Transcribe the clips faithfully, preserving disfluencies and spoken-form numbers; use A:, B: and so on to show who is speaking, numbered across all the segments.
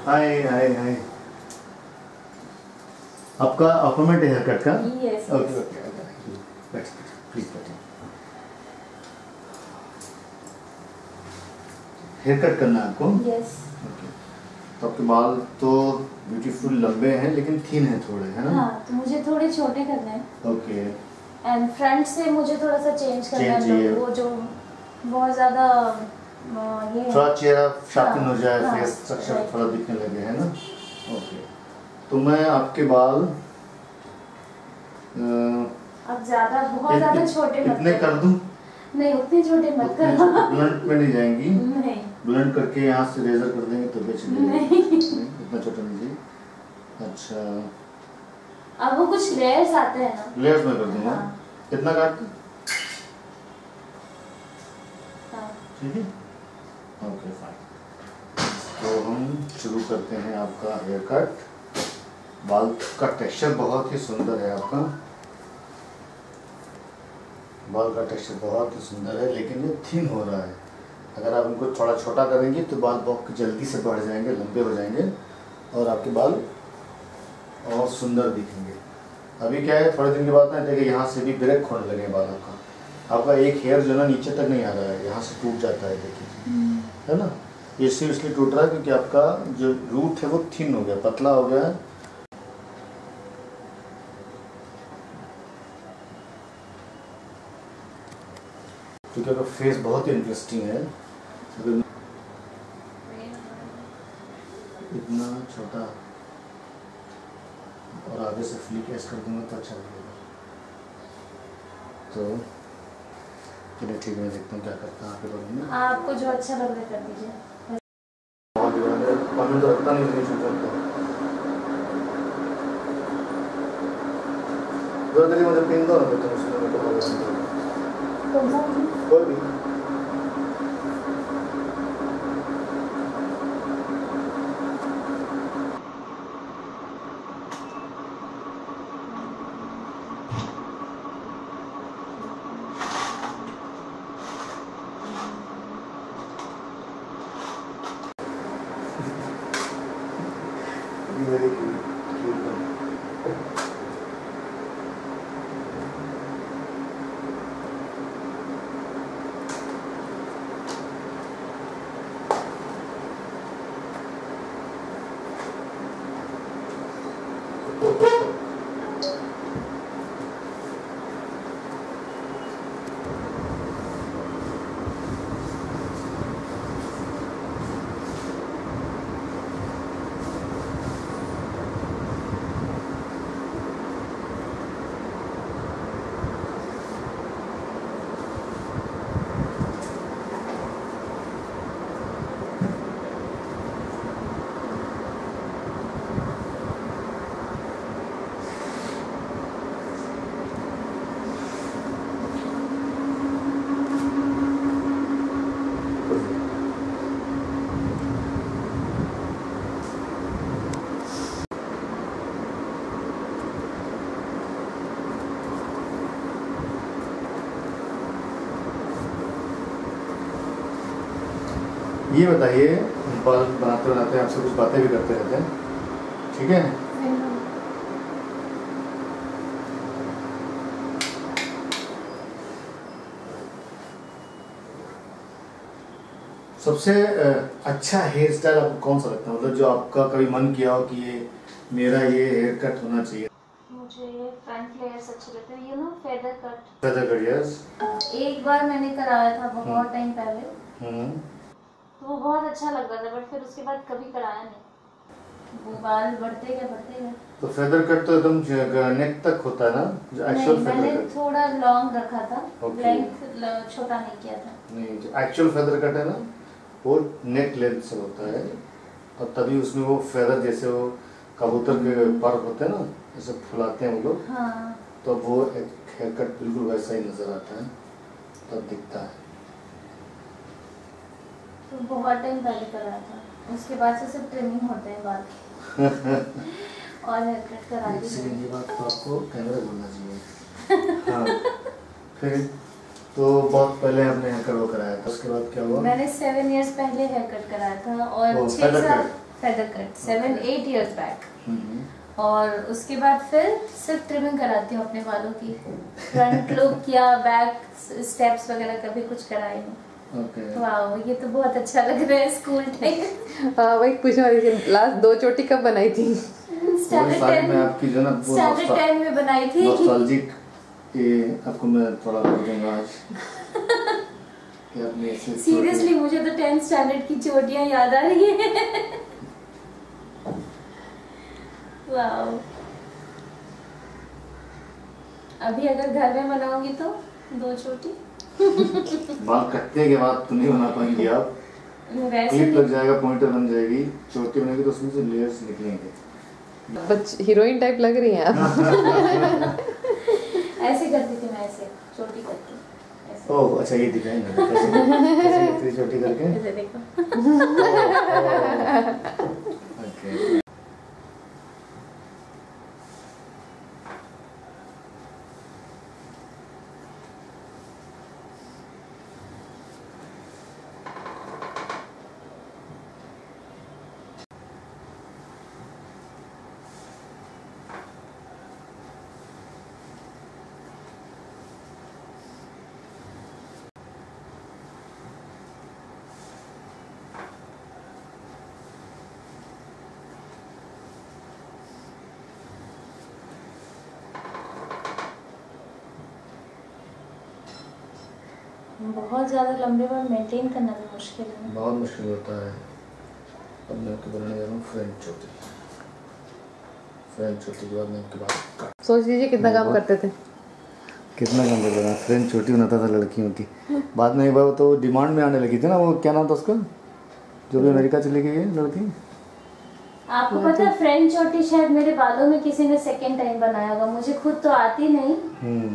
A: हाय हाय हाय। आपका अपॉइंटमेंट है hair cut का?
B: यस।
A: Okay okay okay. बैठिए प्लीज बैठिए। हेयर कट करना है आपको?
B: यस।
A: ओके। तो आपके बाल तो ब्यूटीफुल लंबे हैं लेकिन थिन हैं थोड़े, है ना?
B: हाँ, तो मुझे थोड़े छोटे करने हैं।
A: ओके।
B: एंड फ्रंट से मुझे थोड़ा सा चेंज करना है, वो जो बहुत ज्यादा ये
A: थोड़ा चेहरा शार्पन हो जाए,
B: हाँ,
A: फेस स्ट्रक्चर थोड़ा दिखने लगे, है ना? ओके। तो मैं आपके बाल
B: अब ज्यादा बहुत ज्यादा छोटे मत
A: इतने कर दूं?
B: नहीं, उतने छोटे मत करना।
A: ब्लंट में नहीं जाएंगी?
B: नहीं।
A: ब्लंट करके यहाँ से रेजर कर देंगे तो बेच देंगे।
B: नहीं।
A: इतना छोटा नहीं जी। अच्छा।
B: अब वो कुछ लेयर्स आते हैं ना?
A: लेयर्स में कर दूंगा।
B: हाँ।
A: कितना काट दूं?
B: हाँ।
A: ठीक है। Okay fine. तो हम शुरू करते हैं आपका हेयर कट। बाल का टेक्सचर बहुत ही सुंदर है आपका। बाल का टेक्सचर बहुत ही सुंदर है लेकिन ये थिन हो रहा है। अगर आप इनको थोड़ा छोटा करेंगे तो बाल बहुत जल्दी से बढ़ जाएंगे, लंबे हो जाएंगे और आपके बाल और सुंदर दिखेंगे। अभी क्या है, थोड़े दिन के बाद ना देखिए यहाँ से भी ब्रेक खोने लगे बाल आपका। आपका एक हेयर जो है ना नीचे तक नहीं आ रहा है, यहाँ से टूट जाता है, देखिए, है ना? ये सिर्फ इसलिए टूट रहा है क्योंकि आपका जो रूट है वो थिन हो गया, पतला हो गया है। क्योंकि आपका फेस बहुत ही इंटरेस्टिंग है। अगर इतना छोटा और आगे से फ्लिक ऐसे कर दूंगा तो अच्छा लगेगा। तो चलिए ठीक है, मैं देखता हूँ क्या करता है आपके बारे में।
B: आपको जो अच्छा लग रहा है कर दीजिए।
A: बहुत तो रखता नहीं, नहीं सोचता दो दिन मुझे पिन दो ना, तो तुम उसमें मेरे को
B: कौन सा?
A: कोई भी। Very cute. ये बताइए, बाल बनाते बनाते आपसे कुछ बातें भी करते रहते हैं, ठीक है? सबसे अच्छा हेयर स्टाइल आपको कौन सा लगता है, मतलब जो आपका कभी मन किया हो कि ये मेरा ये हेयर कट होना चाहिए?
B: मुझे फ्रंट लेयर्स अच्छे लगते हैं, you know feather cut.
A: Feather cut, yes.
B: एक बार मैंने कराया था बहुत टाइम पहले,
A: हम्म।
B: तो वो बहुत अच्छा लग रहा था, बट फिर उसके बाद कभी कराया नहीं। वो बाल बढ़ते गए बढ़ते गए।
A: तो फेदर कट तो एकदम नेक तक होता है ना, जो एक्चुअल फेदर
B: मैंने
A: कट?
B: थोड़ा लॉन्ग रखा था,
A: Okay.
B: लेंथ छोटा नहीं किया था।
A: नहीं, जो एक्चुअल फेदर कट है ना वो नेक लेंथ से होता है और तभी उसमें वो फेदर जैसे वो कबूतर के पर होते हैं ना, जैसे फुलाते हैं वो लोग।
B: हाँ।
A: तो वो एक हेयर कट बिल्कुल वैसा ही नजर आता है, तब दिखता है।
B: तो बहुत टाइम पहले कराया था, उसके बाद से सिर्फ ट्रिमिंग होते हैं बाल और हेयर कट करा दी।
A: ये बात तो आपको कैमरा बोलना चाहिए। हाँ। फिर तो बहुत पहले हमने हेयर कट वो कराया था, उसके बाद क्या हुआ?
B: मैंने सेवन इयर्स पहले हेयर कट कराया था और
A: ओ,
B: छह साल feather cut seven eight years back. और उसके बाद फिर सिर्फ ट्रिमिंग कराती हूँ अपने बालों की। फ्रंट लुक या बैक स्टेप्स वगैरह कभी कुछ कराई नहीं।
A: ओके
B: वाओ, ये तो बहुत अच्छा लग रहा है स्कूल टाइम।
C: हाँ वही पूछने वाली थी, लास्ट दो चोटी कब बनाई थी?
B: स्टैंडर्ड टेन
A: में आपकी जो ना
B: स्टैंडर्ड टेन में बनाई थी।
A: नॉस्टैल्जिक ये आपको मैं थोड़ा कर दूंगा आज।
B: सीरियसली मुझे तो टेंथ स्टैंडर्ड की चोटियां याद आ रही है। वाओ। अभी अगर घर में बनाऊंगी तो दो चोटी।
A: बाल कटने के बाद तो नहीं बना पाएंगी आप, क्लिप लग जाएगा, पॉइंटर बन जाएगी, चोटी बनेगी तो उसमें से लेयर्स निकलेंगे।
C: बच हीरोइन टाइप लग रही हैं आप।
B: ऐसे करती थी मैं, ऐसे छोटी करके।
A: ओह अच्छा, ये दिखाएंगे कैसे कैसे इतनी छोटी करके,
B: ऐसे देखो।
A: ओके
B: बहुत ज़्यादा लंबे बाल मेंटेन करना भी मुश्किल है।
A: बहुत मुश्किल होता है। अब मैं आपको बनाने जा रहा हूँ फ्रेंच चोटी। फ्रेंच चोटी के बाद मैं आपके बाल
C: सोच लीजिए कितना काम करते थे,
A: कितना काम करता था। फ्रेंच चोटी बनाता था लड़कियों की। बाद में एक बार तो डिमांड में आने लगी थी ना, वो क्या नाम था उसका, जो भी अमेरिका चली गई है लड़की।
B: आपको पता है फ्रेंच चोटी शायद मेरे बालों में किसी ने सेकेंड टाइम बनाया होगा, मुझे खुद तो आती नहीं।
A: हम्म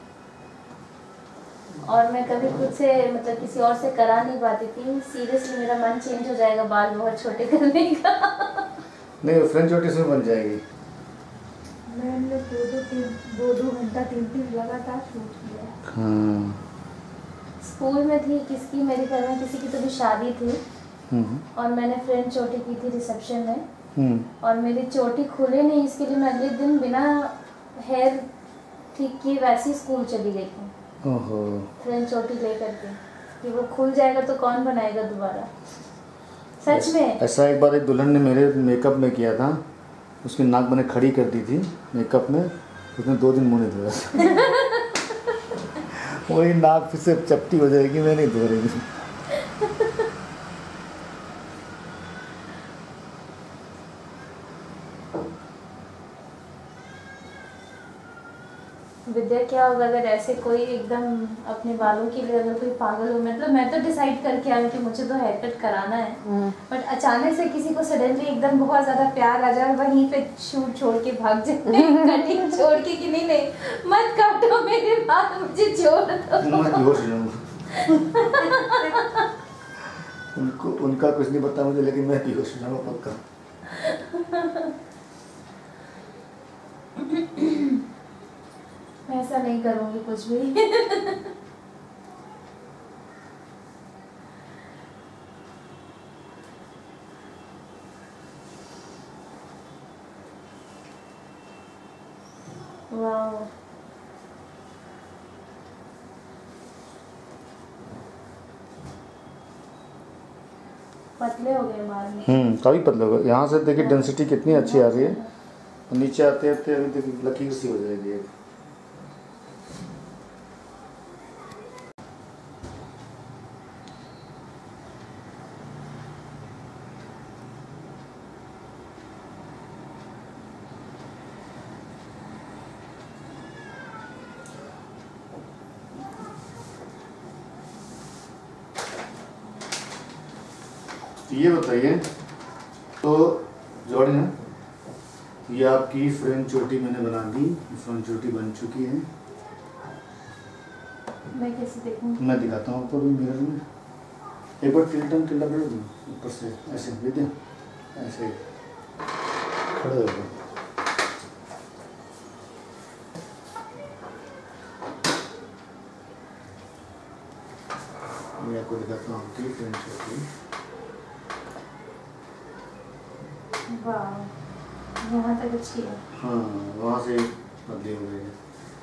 B: और मैं कभी खुद से मतलब किसी और से करा नहीं पाती थी। सीरियसली मेरा मन चेंज हो जाएगा बाल बहुत छोटे करने का।
A: नहीं, फ्रेंच चोटी से बन जाएगी।
B: मैंने दो दो तीन दो दो घंटा तीन तीन लगातार शूट किया।
A: हाँ
B: स्कूल में थी किसकी, मेरे घर में किसी की तो भी शादी थी और मैंने फ्रेंच चोटी की थी रिसेप्शन में। और मेरी चोटी खुले नहीं, इसके लिए मैं अगले दिन बिना हेयर ठीक किए वैसी स्कूल चली गई थी।
A: ओहो,
B: फ्रेंच चोटी लेकर के कि वो खुल जाएगा तो कौन बनाएगा दोबारा। सच में
A: ऐसा एक बार एक दुल्हन ने मेरे मेकअप में किया था, उसकी नाक मैंने खड़ी कर दी थी मेकअप में, उसने दो दिन मुँह नहीं धोया। वही नाक फिर से चपटी हो जाएगी, मैं नहीं धो रही।
B: विद्या क्या होगा अगर ऐसे कोई एकदम अपने बालों के लिए अगर कोई पागल हो। मतलब मैं तो डिसाइड करके आई कि मुझे तो हेयर कट कराना है, बट अचानक से किसी को सडनली एकदम बहुत ज्यादा प्यार आ जाए, वहीं पे शूट छोड़ के भाग जाए। कटिंग छोड़ के कि नहीं नहीं मत काटो मेरे बाल, मुझे छोड़ दो।
A: मैं बेहोश हो जाऊंगा। उनको उनका कुछ नहीं पता मुझे, लेकिन मैं बेहोश हो जाऊंगा पक्का।
B: मैं ऐसा नहीं करूंगी कुछ भी। वाओ, पतले हो गए बाल।
A: हम्म काफी पतले हो गए। यहाँ से देखिए डेंसिटी कितनी अच्छी आ रही है, नीचे आते आते अभी देखिए लकीर सी हो जाएगी। ये बताइए तो जोड़ी ना, ये आपकी फ्रेंच चोटी मैंने बना दी, फ्रेंच चोटी बन चुकी है।
B: मैं कैसे देखूं?
A: मैं दिखाता हूँ आपको मिरर में। एक बार टिल्टन टिल्टा कर दूँ ऊपर से, ऐसे विद्या ऐसे खड़े हो गए। मैं आपको दिखाता हूँ आपकी फ्रेंच चोटी।
B: वाह, यहाँ तक अच्छी है।
A: हाँ, वहाँ से बदली हो गई है।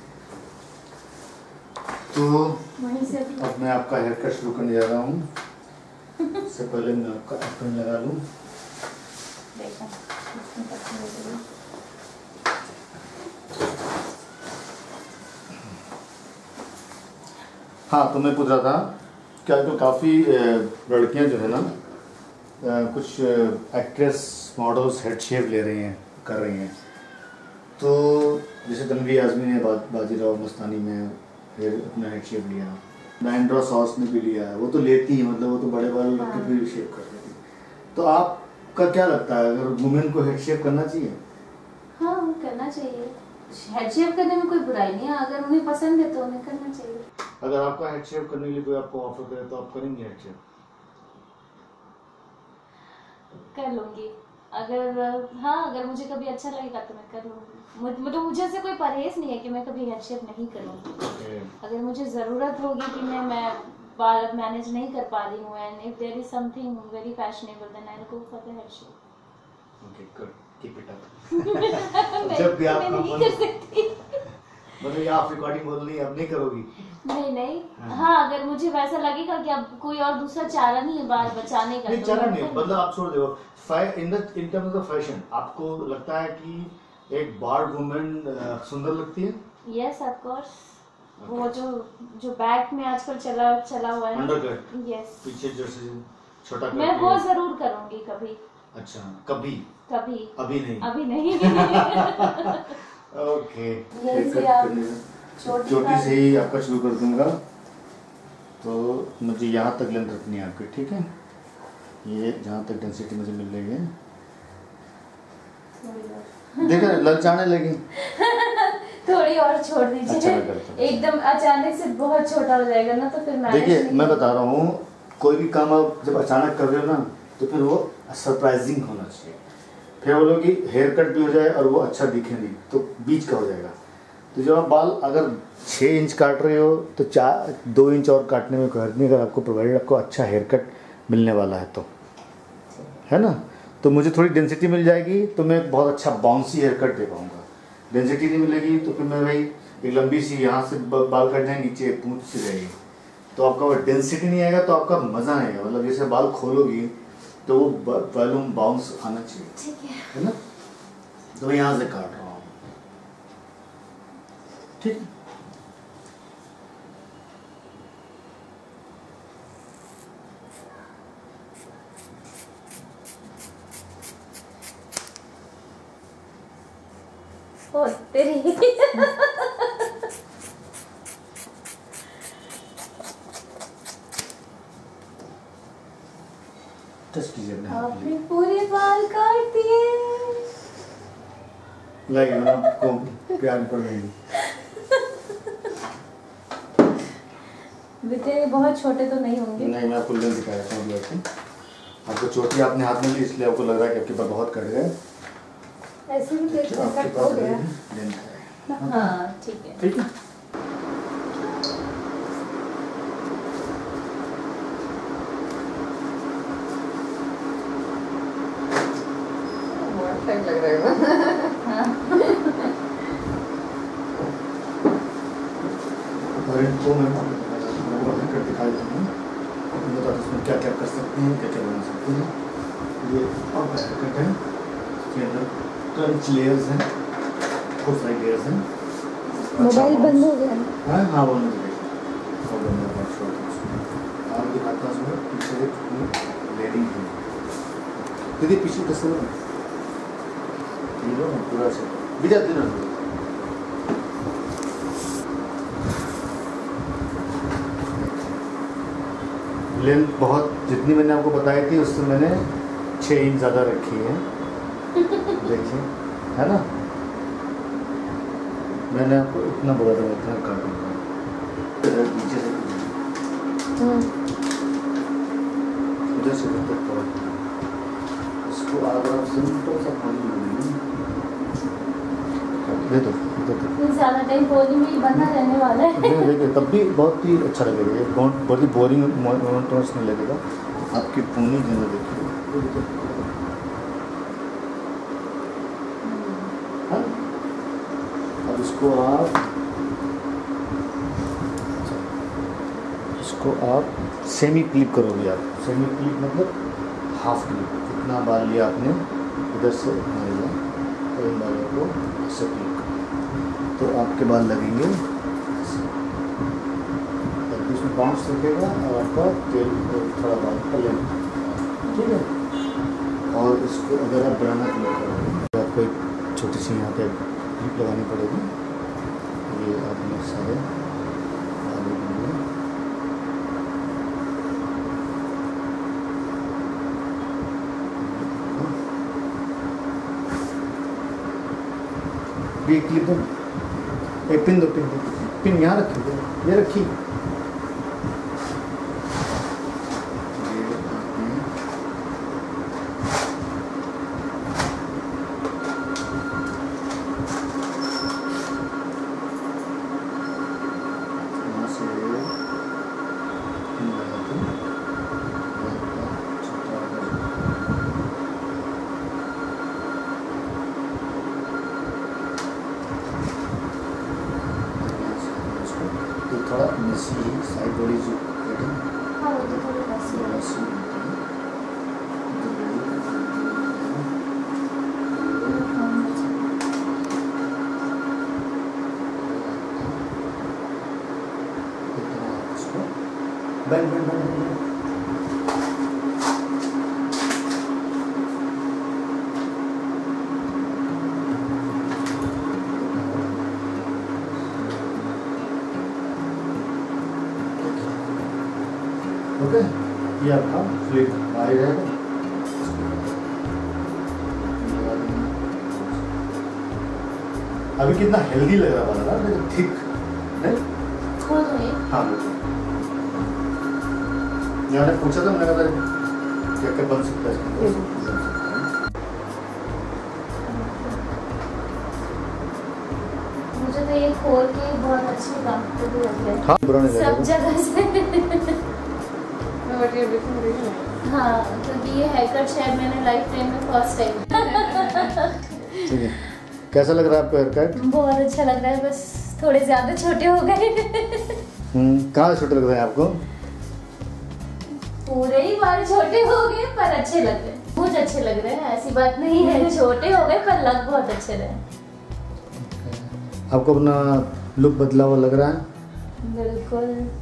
A: तो
B: वहीं से
A: अब मैं आपका हेयर कट शुरू करने जा रहा हूँ। इससे पहले मैं आपका एप्रन लगा लूँ।
B: देखो, इसमें कट हो गई।
A: हाँ, तो मैं पूछ रहा था कि आजकल काफ़ी लड़कियाँ जो है ना, कुछ एक्ट्रेस मॉडल्स हेड शेप ले रही हैं, कर रही हैं। तो जैसे तनवी आज़मी ने बा, बाजीराव मस्तानी में फिर अपना हेड शेप लिया, नाइंड्रा सॉस ने भी लिया है। वो तो लेती है, मतलब वो तो बड़े बाल रख के फिर शेप कर देती। तो आपका क्या लगता है, अगर वुमेन को हेड शेप करना चाहिए?
B: हाँ, करना चाहिए। हेड शेप करने में कोई बुराई नहीं है, अगर उन्हें पसंद है तो उन्हें करना चाहिए।
A: अगर आपका हेड शेप करने के लिए कोई आपको ऑफर करे तो आप करेंगे हेड शेप?
B: कर लूंगी अगर, हाँ, अगर मुझे कभी अच्छा लगेगा तो मैं कर लूंगी। मतलब मुझे से कोई परहेज नहीं है कि मैं कभी हेड शेप नहीं करूंगी।
A: okay.
B: अगर मुझे ज़रूरत होगी कि मैं मैं बाल मैनेज नहीं कर पा रही हूँ, and if there is something very fashionable then I will go for the head shape.
A: Okay, good, keep it up. जब भी आप
B: नहीं कर सकती।
A: मतलब आप रिकॉर्डिंग बोल रही अब नहीं करोगी?
B: नहीं नहीं, हाँ, हाँ, अगर मुझे वैसा लगेगा कि अब कोई और दूसरा चारा नहीं है बाल बचाने का,
A: नहीं, चारा नहीं, मतलब आप छोड़ दो। In the in terms of fashion, आपको लगता है कि एक बार्ड वुमेन सुंदर लगती है?
B: Yes, of course. वो जो जो बैक में आजकल चला चला हुआ है,
A: अंडरकट,
B: यस,
A: पीछे जैसे छोटा कर
B: मैं वो जरूर करूंगी कभी।
A: अच्छा, कभी?
B: कभी,
A: अभी नहीं?
B: अभी नहीं।
A: ओके,
B: चोटी
A: से ही आपका शुरू कर दूंगा। तो मुझे यहाँ तक लेंथ रखनी है आपकी, ठीक है? ये जहाँ तक डेंसिटी मुझे मिल रही है, देखो ललचाने लगी।
B: थोड़ी और छोड़ दीजिए। अच्छा, एकदम अचानक से बहुत छोटा हो जाएगा ना, तो फिर मैं
A: देखिए मैं बता रहा हूँ, कोई भी काम आप जब अचानक कर रहे हो ना, तो फिर वो सरप्राइजिंग होना चाहिए। फिर बोलो कि हेयर कट भी हो जाए और वो अच्छा दिखे नहीं, तो बीच का हो जाएगा। तो जब आप बाल अगर छः इंच काट रहे हो तो चार दो इंच और काटने में कोई हर्ज नहीं, अगर आपको प्रोवाइडेड आपको अच्छा हेयर कट मिलने वाला है तो, है ना? तो मुझे थोड़ी डेंसिटी मिल जाएगी तो मैं बहुत अच्छा बाउंसी हेयर कट दे पाऊँगा। डेंसिटी नहीं मिलेगी तो फिर मैं भाई एक लंबी सी यहाँ से बाल कट जाए, नीचे पूंछ सी रहेगी, तो आपका डेंसिटी नहीं आएगा, तो आपका मज़ा नहीं आएगा। मतलब जैसे बाल खोलोगी तो वो वॉल्यूम बाउंस आना चाहिए,
B: ठीक है,
A: है ना? तो मैं यहाँ से काट रहा हूँ, ठीक है?
B: ओ तेरी।
A: टेस्ट कीजिए अपने हाथ
B: आपने पूरे बाल काट दिए।
A: लगे ना आपको प्यार पड़ रही है।
B: बेटे बहुत छोटे तो नहीं होंगे?
A: नहीं, मैं आपको लेंथ दिखा देता हूँ। आपको आपको चोटी आपने हाथ में ली, इसलिए आपको लग रहा है कि आपके पास बहुत कट गए।
B: ऐसे भी देख कट हो गया। हाँ, ठीक है,
A: ठीक है।
C: टाइम लग रहा है।
B: हाँ।
A: और इनको मैं कर दिखाई दूँगा, बता इसमें क्या क्या कर सकते हैं, क्या क्या बना सकते हैं। ये अब कट है, इसके अंदर क्रंच लेयर्स हैं, बहुत सारी लेयर्स हैं।
B: मोबाइल बंद हो गया?
A: हाँ हाँ, वो नहीं दिखेगा, और बंद होगा शॉर्ट उसमें। आप दिखाता हूँ उसमें पीछे एक लेयरिंग है, दीदी पीछे कैसे हो ये लो ना पूरा से बिजा दिन लेंथ बहुत जितनी मैंने आपको बताई थी उससे मैंने छः इंच ज़्यादा रखी है। देखिए, है ना? मैंने आपको इतना बोला था, इतना काटूंगा नीचे से इधर से तक पड़ा। इसको अगर आप सिंपल सा पानी में दे दो, दे दो।
B: ज़्यादा टाइम पोनी में बंधा रहने वाला है।
A: देखिए तब भी बहुत ही अच्छा लगेगा, ये बहुत बहुत ही बोरिंग मोनोटोनस नहीं लगेगा। आपकी पोनी जो है देखिए, इसको आप इसको आप सेमी क्लिप करोगे आप। सेमी क्लिप मतलब हाफ क्लिप। कितना बाल लिया आपने इधर से इतना लिया तो इन बालों को ऐसे क्लिप करो तो आपके बाल लगेंगे ऐसे। इसमें बाउंस रखेगा और आपका तेल थोड़ा बाल पले, ठीक है। और इसको अगर आप बनाना क्लिप करोगे तो आपको एक छोटी सी यहाँ पे क्लिप लगानी पड़ेगी। ये आपने सारे बालों के लिए ये क्लिप दो, एक पिन दो, पिन दो, पिन यहाँ रखी, ये रखी। थोड़ा मेसी साइड बॉडी जो
B: हाँ वो तो थोड़ी वैसी है।
A: बन बन बन बन ओके। ये आपका फ्लिप बाहर रहेगा। अभी कितना हेल्दी लग रहा वाला ना, थिक नहीं?
B: खोल दो ये।
A: हाँ बिल्कुल। मैंने पूछा था, मैंने कहा क्या क्या बन सकता है।
B: मुझे तो ये खोल के बहुत अच्छी कंफर्टेबल लग रहा है।
A: हाँ बुरा नहीं
B: सब
A: लगेगा।
B: जगह से हाँ, क्योंकि ये हेयर कट शायद मैंने लाइफ टाइम में फर्स्ट टाइम।
A: ठीक है, कैसा लग रहा है आपको हेयर कट?
B: बहुत अच्छा लग रहा है, बस थोड़े ज्यादा छोटे हो गए।
A: हम्म, कहाँ छोटे लग रहे हैं आपको?
B: पूरे ही बाल छोटे हो गए पर अच्छे लग रहे हैं। मुझे अच्छे लग रहे हैं, ऐसी बात नहीं है। छोटे हो गए पर लग बहुत अच्छे रहे।
A: आपको अपना लुक बदला हुआ लग रहा है?
B: बिल्कुल।